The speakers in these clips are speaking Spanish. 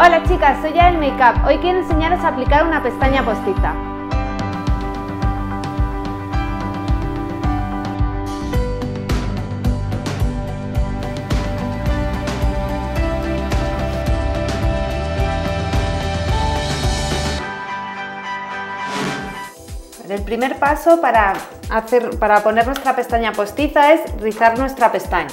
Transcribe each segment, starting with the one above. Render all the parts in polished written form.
Hola chicas, soy Yael Makeup. Hoy quiero enseñaros a aplicar una pestaña postiza. El primer paso para poner nuestra pestaña postiza es rizar nuestra pestaña.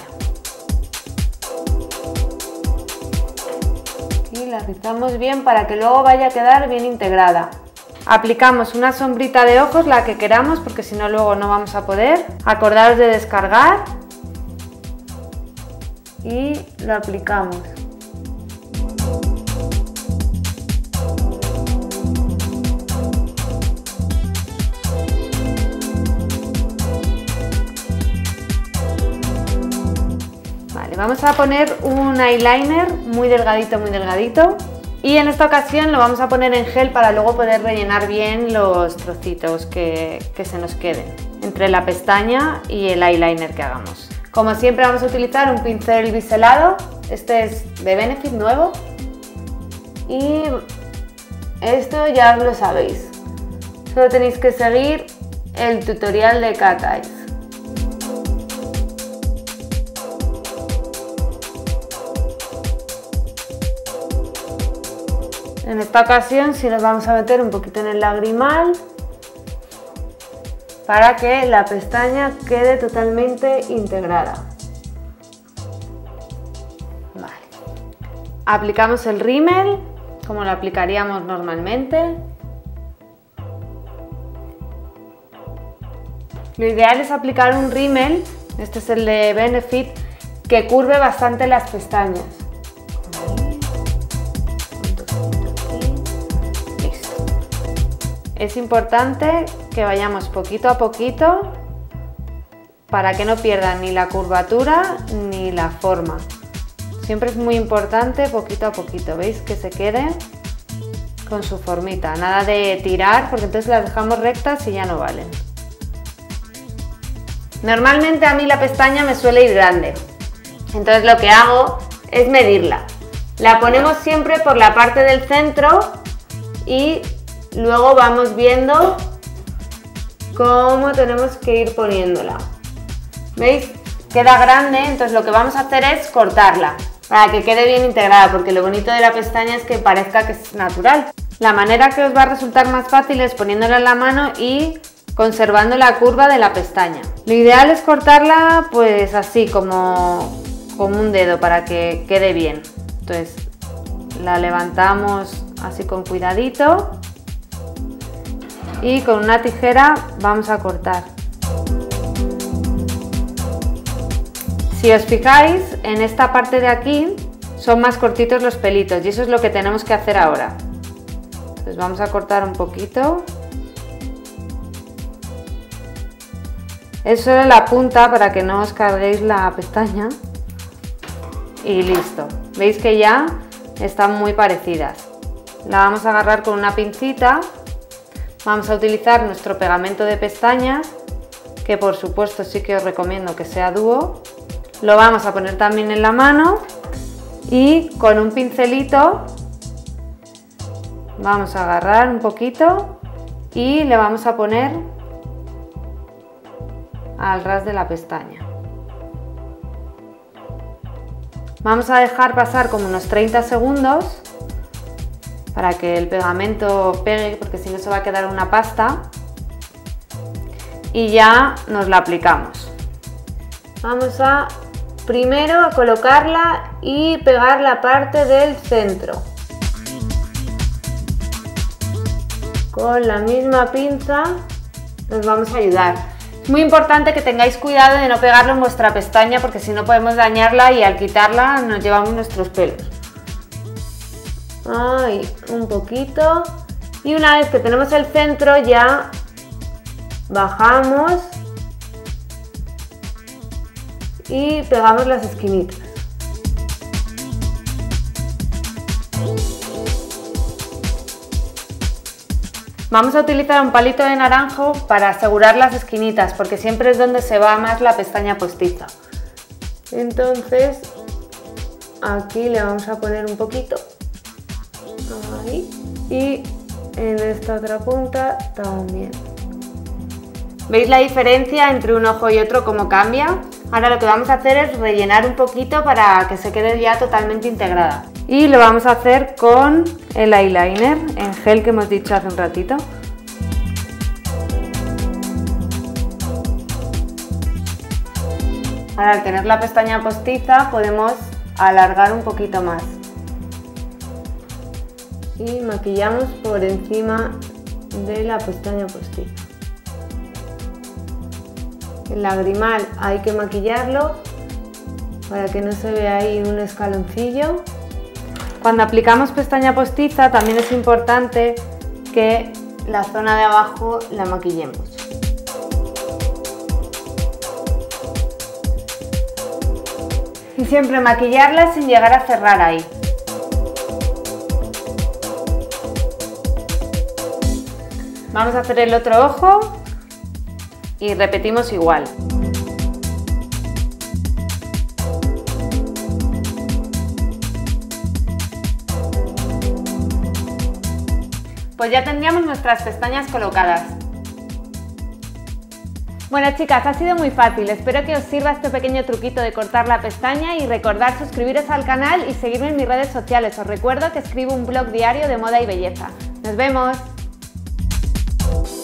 Y la rizamos bien para que luego vaya a quedar bien integrada. Aplicamos una sombrita de ojos, la que queramos, porque si no luego no vamos a poder. Acordaos de descargar y lo aplicamos. Vamos a poner un eyeliner muy delgadito y en esta ocasión lo vamos a poner en gel para luego poder rellenar bien los trocitos que se nos queden entre la pestaña y el eyeliner que hagamos. Como siempre vamos a utilizar un pincel biselado, este es de Benefit nuevo y esto ya lo sabéis, solo tenéis que seguir el tutorial de Cat Eyes. En esta ocasión sí nos vamos a meter un poquito en el lagrimal para que la pestaña quede totalmente integrada. Vale. Aplicamos el rímel como lo aplicaríamos normalmente. Lo ideal es aplicar un rímel, este es el de Benefit, que curve bastante las pestañas. Es importante que vayamos poquito a poquito para que no pierdan ni la curvatura ni la forma. Siempre es muy importante poquito a poquito, ¿veis? Que se quede con su formita, nada de tirar porque entonces las dejamos rectas y ya no valen. Normalmente a mí la pestaña me suele ir grande, entonces lo que hago es medirla. La ponemos siempre por la parte del centro y luego vamos viendo cómo tenemos que ir poniéndola. ¿Veis? Queda grande, entonces lo que vamos a hacer es cortarla para que quede bien integrada, porque lo bonito de la pestaña es que parezca que es natural. La manera que os va a resultar más fácil es poniéndola en la mano y conservando la curva de la pestaña. Lo ideal es cortarla pues así como un dedo para que quede bien. Entonces la levantamos así con cuidadito y con una tijera vamos a cortar. Si os fijáis, en esta parte de aquí son más cortitos los pelitos y eso es lo que tenemos que hacer ahora. Entonces vamos a cortar un poquito. Es solo la punta para que no os carguéis la pestaña y listo. Veis que ya están muy parecidas. La vamos a agarrar con una pincita. Vamos a utilizar nuestro pegamento de pestañas, que por supuesto sí que os recomiendo que sea dúo. Lo vamos a poner también en la mano y con un pincelito vamos a agarrar un poquito y le vamos a poner al ras de la pestaña. Vamos a dejar pasar como unos 30 segundos para que el pegamento pegue, porque si no se va a quedar una pasta, y ya nos la aplicamos. Vamos a primero a colocarla y pegar la parte del centro. Con la misma pinza nos vamos a ayudar. Es muy importante que tengáis cuidado de no pegarlo en vuestra pestaña porque si no podemos dañarla y al quitarla nos llevamos nuestros pelos. Ahí, un poquito. Y una vez que tenemos el centro ya bajamos y pegamos las esquinitas. Vamos a utilizar un palito de naranjo para asegurar las esquinitas porque siempre es donde se va más la pestaña postiza. Entonces aquí le vamos a poner un poquito Ahí. Y en esta otra punta también. ¿Veis la diferencia entre un ojo y otro, cómo cambia? Ahora lo que vamos a hacer es rellenar un poquito para que se quede ya totalmente integrada. Y lo vamos a hacer con el eyeliner en gel que hemos dicho hace un ratito. Ahora, al tener la pestaña postiza podemos alargar un poquito más. Y maquillamos por encima de la pestaña postiza. El lagrimal hay que maquillarlo para que no se vea ahí un escaloncillo. Cuando aplicamos pestaña postiza también es importante que la zona de abajo la maquillemos. Y siempre maquillarla sin llegar a cerrar ahí. Vamos a hacer el otro ojo y repetimos igual. Pues ya tendríamos nuestras pestañas colocadas. Bueno chicas, ha sido muy fácil, espero que os sirva este pequeño truquito de cortar la pestaña y recordad suscribiros al canal y seguirme en mis redes sociales. Os recuerdo que escribo un blog diario de moda y belleza. ¡Nos vemos!